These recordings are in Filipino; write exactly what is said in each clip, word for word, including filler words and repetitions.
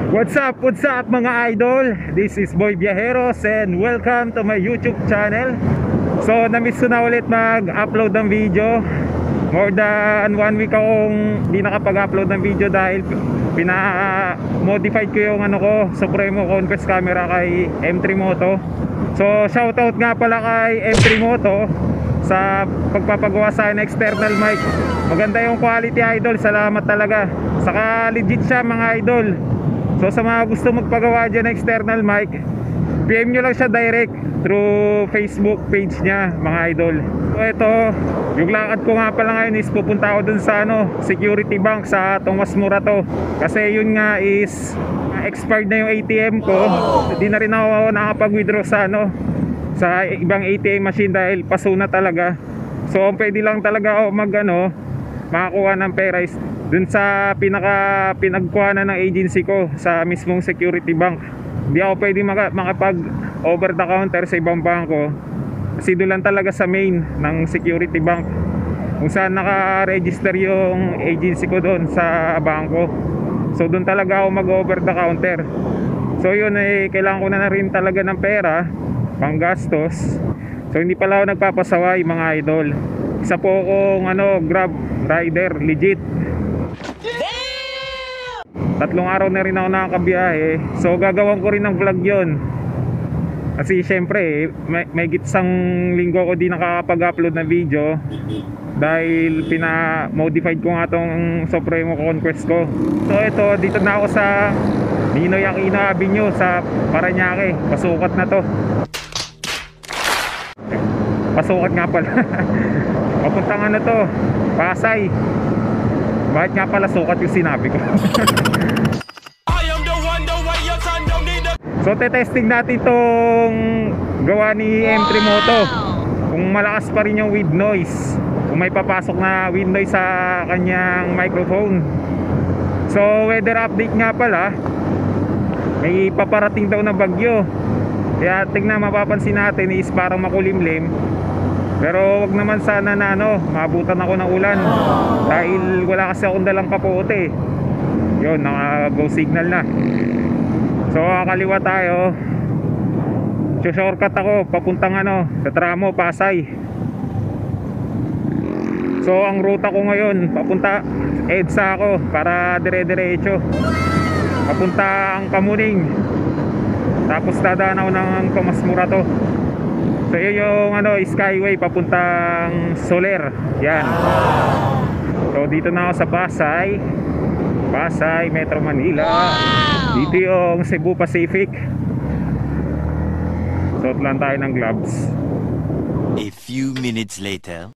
What's up, what's up mga idol? This is Boy Viajeros and welcome to my YouTube channel. So na-miss ko na ulit mag-upload ng video. More than one week akong di nakapag-upload ng video dahil pina-modified ko yung ano ko, Supremo Conquest camera kay M three Moto. So shoutout nga pala kay M three Moto sa pagpapagawa sa akin external mic. Maganda yung quality idol, salamat talaga. Saka legit siya mga idol. So sa mga gusto magpagawa dyan ng external mic, P M nyo lang siya direct through Facebook page niya mga idol. So ito, yung lakad ko nga pala ngayon is pupunta ako dun sa ano, Security Bank sa Tomas Morato. Kasi yun nga is expired na yung A T M ko. Hindi na rin ako nakapag-withdraw sa ano, sa ibang A T M machine dahil paso na talaga. So pwede lang talaga ako mag ano, makakuha ng pera is dun sa pinaka pinagkuhanan ng agency ko sa mismong Security Bank. Hindi ako pwede maka, makapag over the counter sa ibang bangko kasi doon lang talaga sa main ng Security Bank kung saan naka-register yung agency ko doon sa bangko. So doon talaga ako mag over the counter. So yun eh, kailangan ko na, na rin talaga ng pera pang gastos. So hindi pala ako nagpapasaway mga idol. Isa po akong ano, Grab rider legit. Tatlong araw na rin ako nakakabiyahe. So gagawin ko rin ng vlog yon. Kasi syempre may, may gitsang linggo ko di nakakapag-upload na video dahil pina-modified ko nga tong Supremo Conquest ko. So ito, dito na ako sa Ninoy Aquino Avenue sa Parañaque. Pasukat na to. Pasukat nga pala. Papuntang ano to, Pasay. Bakit nga pala sukat yung sinabi ko? So te-testing natin tong gawa ni M three Moto, kung malakas pa rin yung with noise, kung may papasok na with noise sa kanyang microphone. So weather update nga pala, may paparating daw na bagyo. Kaya tingnan, mapapansin natin is parang makulimlim. Pero wag naman sana na ano, maabutan ako ng ulan dahil wala kasi akong dalang kapote. Yun, naka go signal na. So kaliwa tayo. So shortcut ako papuntang ano, sa Tramo, Pasay. So ang ruta ko ngayon, papunta EDSA ako para dire-diretso. Papunta ang Kamuning. Tapos dadaan ako ng Tomas Morato. So yun yung ano, Skyway papuntang Soler. Yan. So dito na ako sa Pasay. Pasay, Metro Manila. Dito yung Cebu Pacific. Suot lang tayo ng gloves. A few minutes later.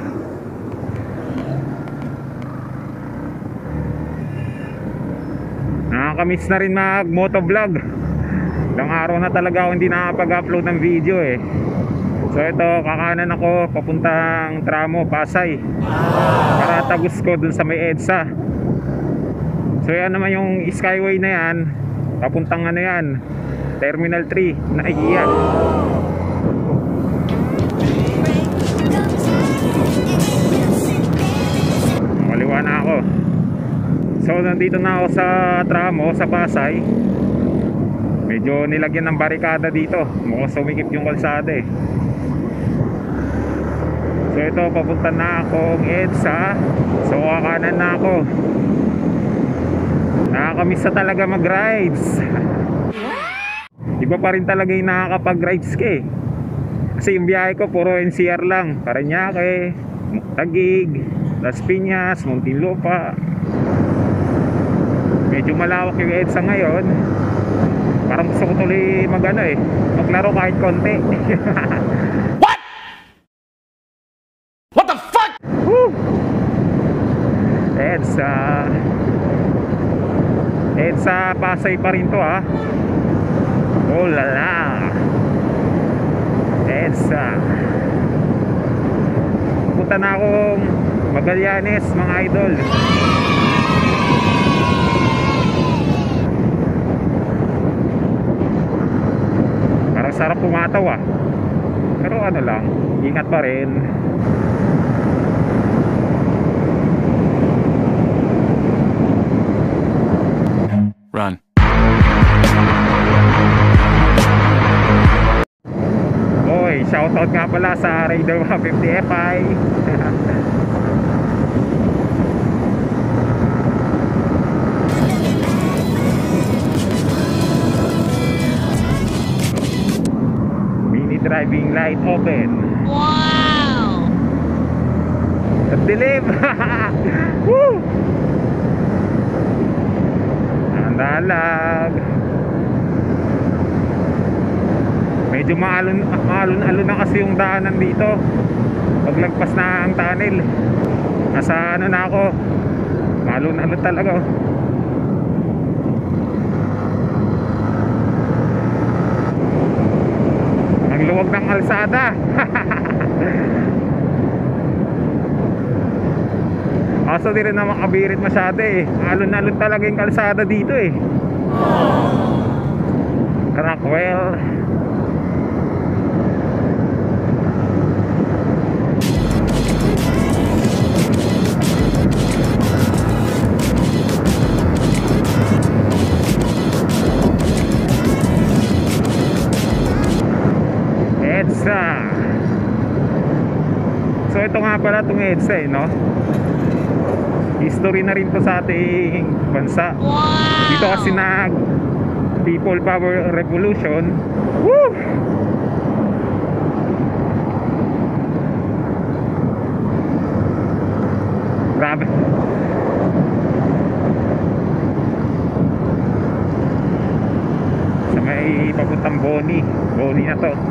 Nakakamiss na rin mag motovlog. Ilang araw na talaga ako hindi nakapag-upload ng video eh. So ito, kakanan ako papuntang Tramo, Pasay. Para tagos ko dun sa may EDSA. So yan naman yung Skyway na yan, papuntang ano yan, Terminal three na I K E A. Maliwa na ako. So nandito na ako sa Tramo, sa Pasay. Medyo nilagyan ng barikada dito, mukhang sumikip yung kalsada eh. So ito, papunta na akong EDSA. So kakanan na ako. Nakakamiss na talaga mag-rides. Iba pa rin talaga yung nakakapag-rides ka eh. Kasi yung biyahe ko puro N C R lang. Parañaque, Taguig, Las Piñas, Muntinlupa. Medyo malawak yung EDSA ngayon. Parang gusto ko tuloy mag ano eh, maglaro kahit konti. What? What the fuck? Woo! EDSA. EDSA Pasay pa rin to ha. Oh lala. EDSA. Punta na akong Magallanes mga idol. Parang sarap pumataw ah. Pero ano lang, ingat pa rin. Run. shoutout nga pala sa Raider one fifty F I. Mini driving light open. Wow! At dilim. Woo! Andalag. Medyo maalon, maalon-alon na kasi yung daanan dito paglagpas na ang tunnel. Nasa ano na ako, maalon-alon talaga. Ang luwag ng kalsada. Kaso di rin na makabirit masyado eh. Alon-alon talaga yung kalsada dito eh. Crackwell. EDSA. So ito nga pala itong EDSA eh, no? History na rin to sa ating bansa. Wow! Dito kasi nag People Power Revolution. Woo! Grabe. Sa may papuntang Boni. Boni na to.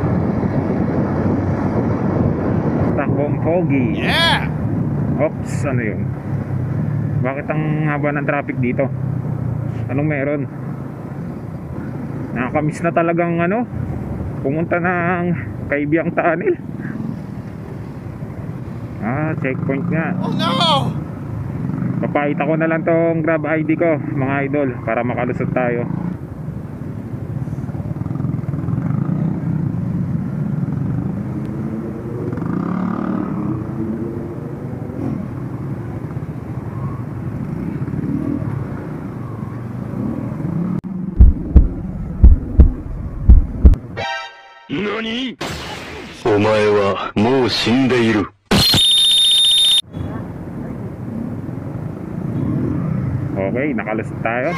Takbong Pogi. Yeah! Oops, ano yun? Bakit ang haba ng traffic dito? Anong meron? Nakakamiss na talagang ano, pumunta ng Kaibiyang Tunnel. Ah, checkpoint nga. Oh no! Papakita ko na lang tong Grab I D ko, mga idol, para makalusot tayo. NANI?! お前はもう死んでいる。 Okay, nakalusot tayo.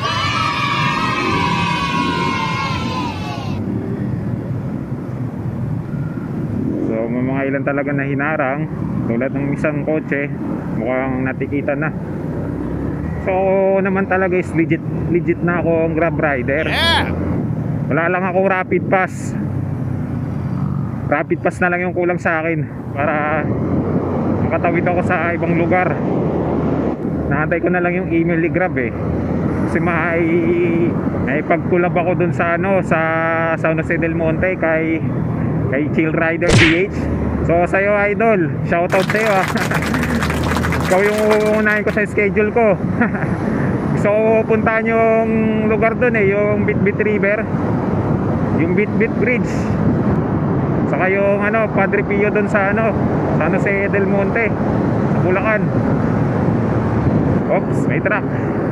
So may mga ilan talaga na hinarang, tulad ng isang kotse, mukhang natikitan na. So naman talaga is legit, legit na akong Grab rider. Yeah! Wala lang akong rapid pass. Rapid pass na lang yung kulang sa akin para makatawid ako sa ibang lugar. Naantay ko na lang yung email ni Grab eh. Kasi may, may pagkulab ako dun sa ano, sa San Jose del Monte kay kay Chill Rider D H. So sa'yo idol, shoutout sa'yo ah. Ikaw yung uunahin ko sa schedule ko. Gusto ko puntahan yung lugar dun eh, yung Bitbit River, yung Bitbit Bridge, saka yung ano, Padre Pio dun sa ano, San Jose del Monte, sa Bulacan. Oops, may truck.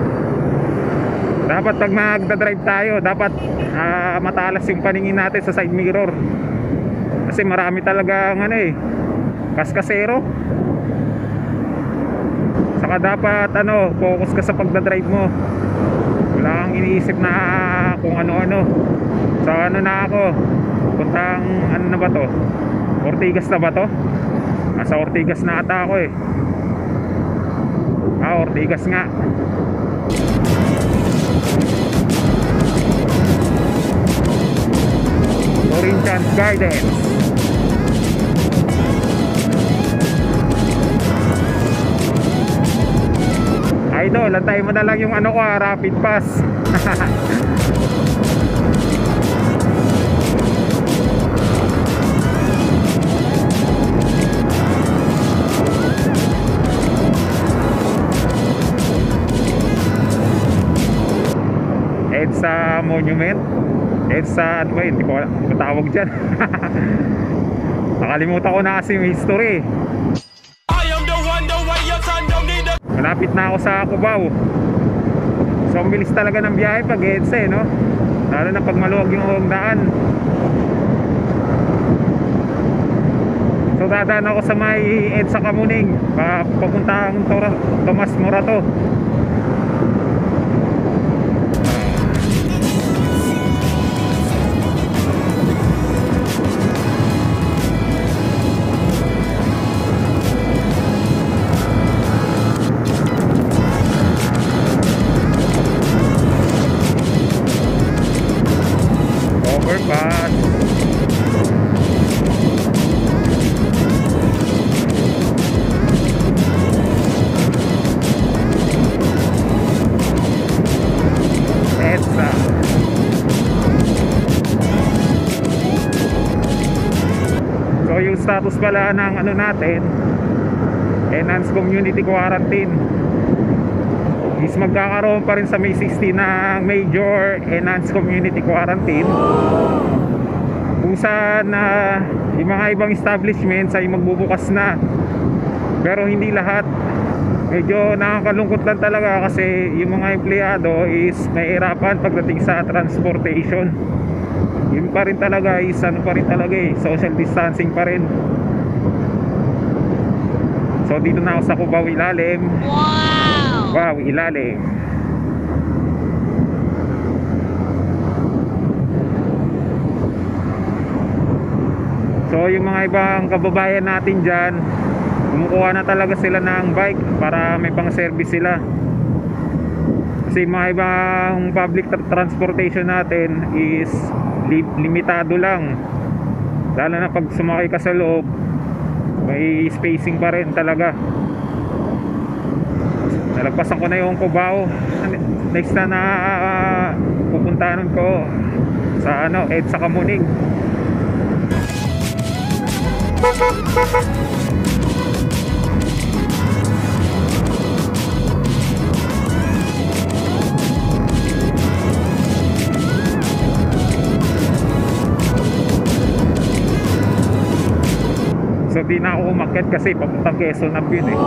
Dapat pag magdadrive tayo, dapat uh, matalas yung paningin natin sa side mirror. Kasi marami talagang ano eh, kaskasero. Saka dapat ano, focus ka sa pagdadrive mo. Wala kang iniisip na kung ano-ano. So ano na ako, puntang ano na ba to? Ortigas na ba to? Nasa Ortigas na ata ako eh. Ah, Ortigas nga. Corinthians Gardens. Idol, antay mo na lang yung ano ko, rapid pass. EDSA Monument, EDSA ano ba yun, hindi ko matawag dyan. Nakalimutan ko na kasi yung history. Malapit na ako sa Cubao. So ang bilis talaga ng biyahe pag EDSA eh, no? Lalo na pag maluwag yung daan. dadaan ako sa may EDSA Kamuning, pa papuntang Tora- Tomas Morato. Overpass. EDSA. So yung status pala ng ano natin, Enhanced Community Quarantine, is magkakaroon pa rin sa May sixteen ng Major Enhanced Community Quarantine, kung saan uh, yung mga ibang establishments ay magbubukas na, pero hindi lahat. Medyo nakakalungkot lang talaga kasi yung mga empleyado is nahihirapan pagdating sa transportation. Yun pa rin talaga is ano pa rin talaga eh, social distancing pa rin. So dito na ako sa Cubao Ilalim. Wow! Wow, ilalim. So yung mga ibang kababayan natin dyan, kumukuha na talaga sila ng bike para may pang service sila. Kasi mga ibang public tra- transportation natin is li- limitado lang. Lalo na pag sumakay ka sa loob, may spacing pa rin talaga. Nalagpasan ko na yung Cubao. Next na na uh, pupuntahan ko sa ano, EDSA Kamuning. So di na ako umakyat kasi papuntang Quezon na yun eh.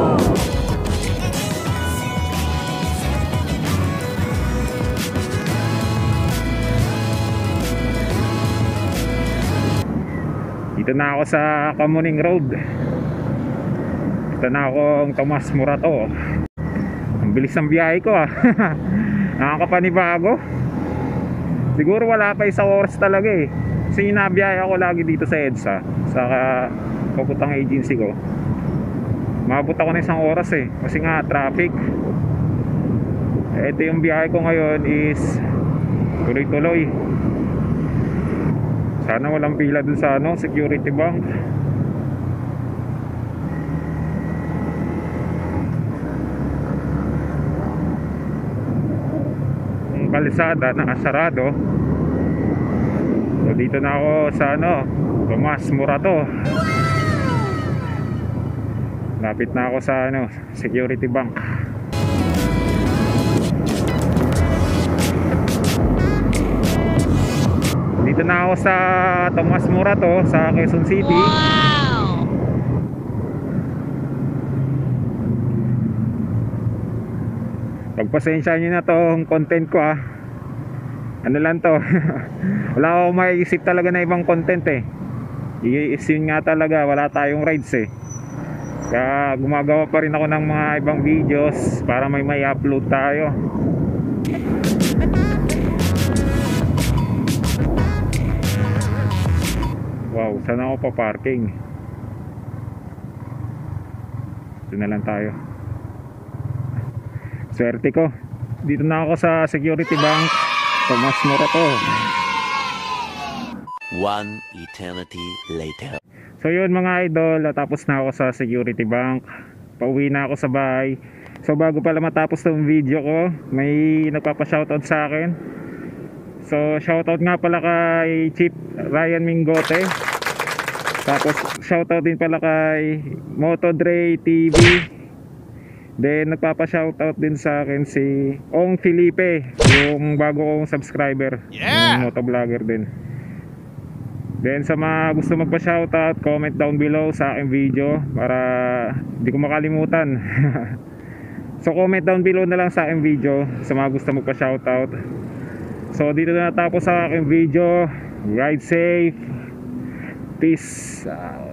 Dito na ako sa Kamuning Road. Dito na ako ang Tomas Morato. Ang bilis ng biyahe ko ah. Nakakapanibago. Siguro wala pa isang oras talaga eh. Kasi inabiyahe ako lagi dito sa EDSA, sa papuntang agency ko. Maabot ako na isang oras eh, kasi nga traffic. Ito yung biyahe ko ngayon is tuloy-tuloy. Sana walang pila dun sa ano, Security Bank. Ang kalisada nakasarado. So dito na ako sa ano, Tomas Morato. Lapit na ako sa ano, Security Bank. Dito na ako sa Tomas Morato sa Quezon City. Wow! Pagpasensya nyo na tong content ko ah. Ano lang to. Wala akong maiisip talaga na ibang content eh. I-isin nga talaga, wala tayong rides eh. Kaya gumagawa pa rin ako ng mga ibang videos para may may upload tayo. Wow, saan ako pa parking? Ito na lang tayo. Swerte ko. Dito na ako sa Security Bank Tomas Morato. One eternity later. So yun mga idol, tapos na ako sa Security Bank. Pauwi na ako sa bahay. So bago pala matapos tong video ko, may nagpapa-shoutout sa akin. So shoutout nga pala kay Chief Ryan Mingote. Tapos shoutout din pala kay Motodre T V. Then nagpapa-shoutout din sa akin si Ong Felipe, yung bago kong subscriber. Yeah! Yung motovlogger din. Then sa mga gusto magpa-shoutout, comment down below sa aking video para hindi ko makalimutan. So comment down below na lang sa aking video sa mga gusto magpa-shoutout. So dito na natapos sa aking video. Ride safe. Peace out.